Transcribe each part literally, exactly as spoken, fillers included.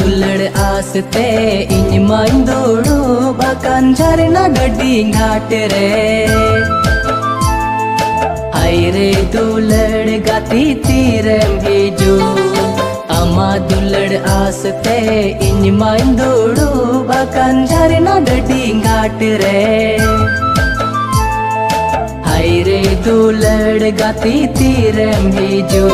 दुलड़ आसते इन मंदोड़ो बकन झरना गड्डी घाट रे हाय रे दुलड़ गाती तीरम हिजू अमा दुलड़ आसते इन मंदोड़ो बकन झरना गड्डी घाट रे हाय रे दुलड़ गाती तीरम हिजू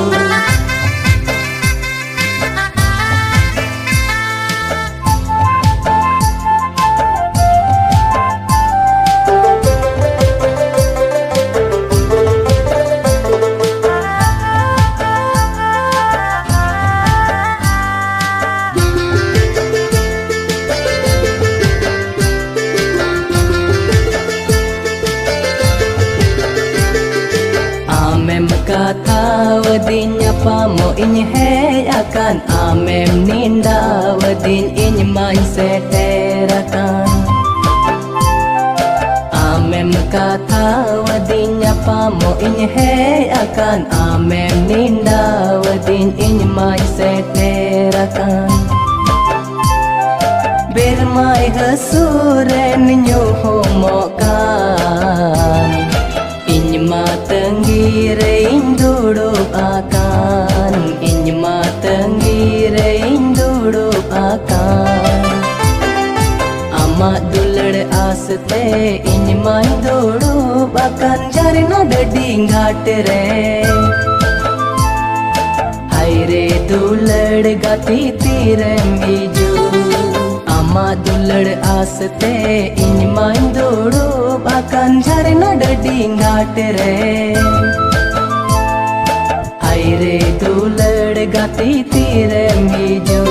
kata wadinya pamo in he akan amem ninda wadin in mai seterakan amem kata wadinya pamo in he akan amem ninda wadin in mai seterakan bermai hasuren nyohomokan Inyma tenggirein duduk akan Inyma tenggirein duduk akan Amat dulad aste Inyma duduk akan Jarina dading ghat re Hai re dulad gati tirem hiju Amat dulad aste Inyma duduk akan झरना डडी घाट रे हाय रे दुलड़ गाती तीरे Meizu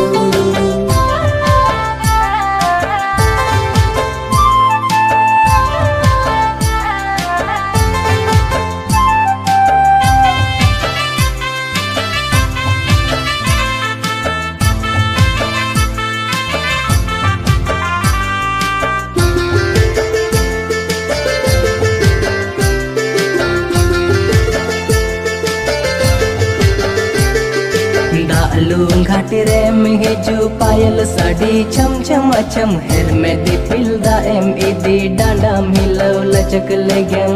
लूं घाट रे Meizu पायल साड़ी छम छम छम हेर में दी पिलदा एम इदी डांडा मिलो लचक लगम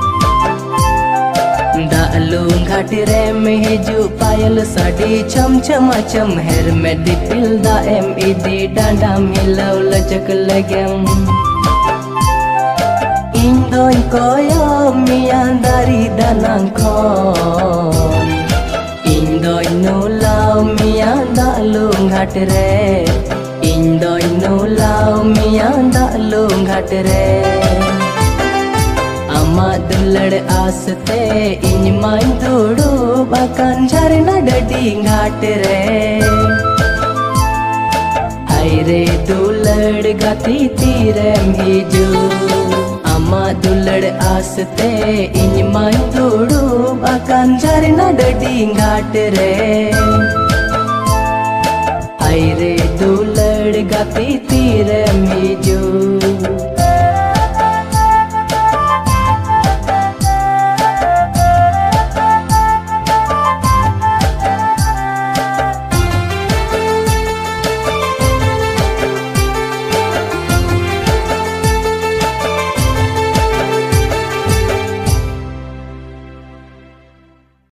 दालूं घाट रे मिजू पायल साड़ी छम छम छम हेर में दी पिलदा एम इदी डांडा मिलो लचक लगम इन दोन कोयो मिया दारी दानां खोन Indoi nulau mianda lung ghat re Indoi nulau mianda lung ghat re Amat dulad aste Inyma dudu bakan झरना डडी घाट रे हाय रे दुलड़ गाती तीरम हिजू Amat dulad aste Inyma dudu bakan झरना डडी घाट रे हाय रे दुलड़ गाती तीरम हिजू